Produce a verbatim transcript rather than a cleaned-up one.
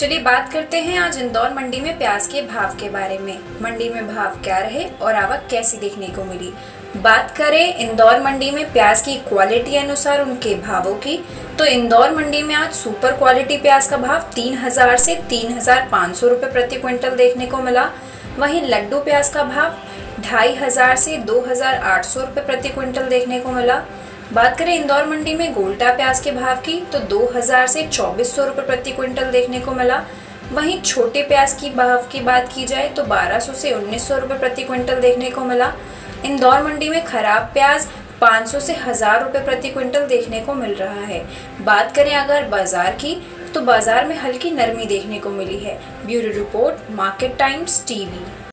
चलिए बात करते हैं आज इंदौर मंडी में प्याज के भाव के बारे में। मंडी में भाव क्या रहे और आवक कैसी देखने को मिली। बात करें इंदौर मंडी में प्याज की क्वालिटी अनुसार उनके भावों की, तो इंदौर मंडी में आज सुपर क्वालिटी प्याज का भाव तीन हजार से तीन हजार पाँच सौ रुपये प्रति क्विंटल देखने को मिला। वहीं लड्डू प्याज का भाव ढाई हजार से दो हजार आठ सौ रुपये प्रति क्विंटल देखने को मिला। बात करें इंदौर मंडी में गोल्टा प्याज के भाव की, तो दो हजार से चौबीस सौ रुपये प्रति क्विंटल देखने को मिला। वहीं छोटे प्याज की भाव की बात की जाए तो बारह सौ से उन्नीस सौ रुपये प्रति क्विंटल देखने को मिला। इंदौर मंडी में खराब प्याज पाँच सौ से हजार रुपये प्रति क्विंटल देखने को मिल रहा है। बात करें अगर बाजार की, तो बाजार में हल्की नरमी देखने को मिली है। Bureau report, market times TV.